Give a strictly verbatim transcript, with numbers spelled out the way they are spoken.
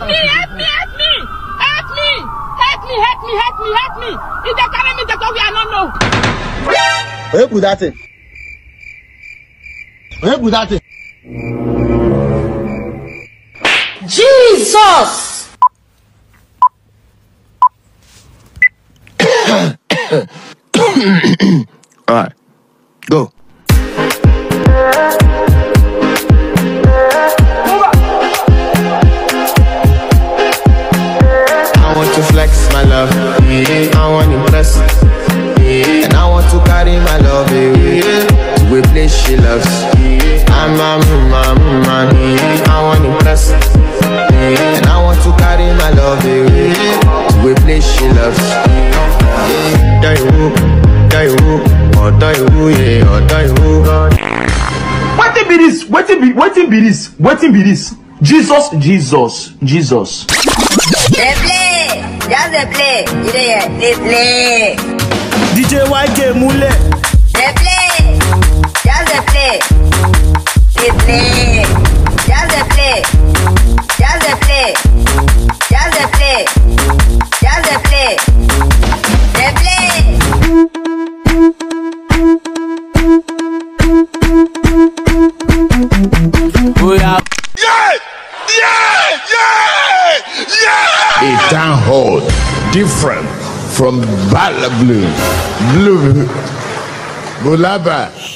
me, help me, help me, help me, help me, help me, help me, help me. If they carry me, they go where I don't know. Where put that thing? Where put that thing? Jesus! All right, go. I want to flex my love, yeah. I want to impress, yeah. And I want to carry my love away to a place she loves. Yeah. I'm a man, man, yeah. I want to impress, yeah. And I want to carry my love away to a place she loves. Yeah. Die who, die who, or die who, yeah, or die who. What be this? What be? What be this? What be this? Jesus, Jesus, Jesus. They play, just they play. Yeah, they play. D J Y K Mule. They play, just they play. They play, just they play. Just they play, just they play. Just they play. They play. Oh yeah. Yeah! Yeah! Yeah! Yeah! A town hall different from Bala Blue. Blue. Bulaba.